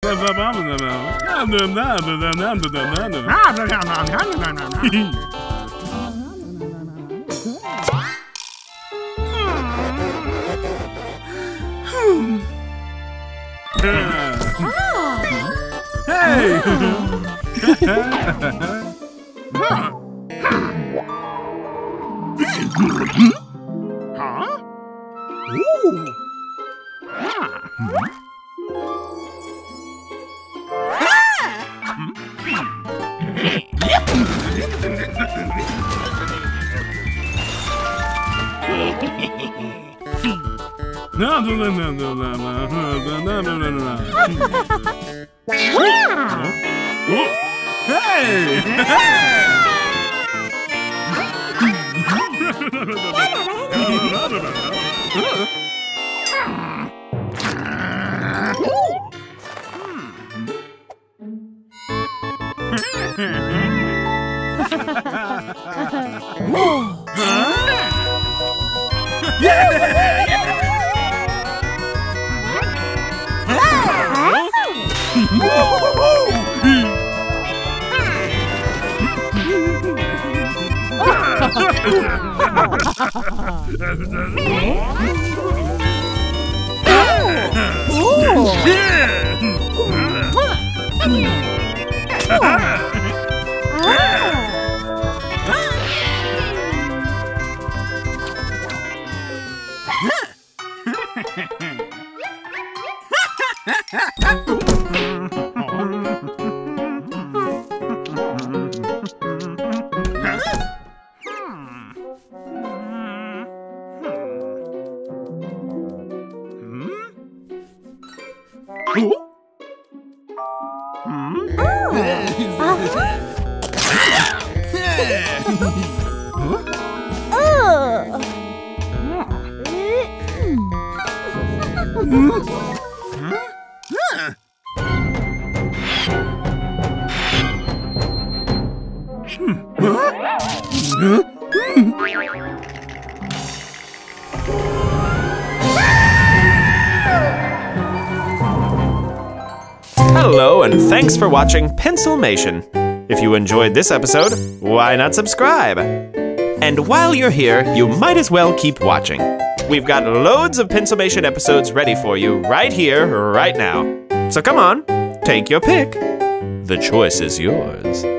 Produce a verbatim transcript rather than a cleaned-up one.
Hey! Huh? Ooh! No, no, no, no, no, no, no, no, no, no, no. Hey! Hello, and thanks for watching Pencilmation. If you enjoyed this episode, why not subscribe? And while you're here, you might as well keep watching. We've got loads of Pencilmation episodes ready for you right here, right now. So come on, take your pick. The choice is yours.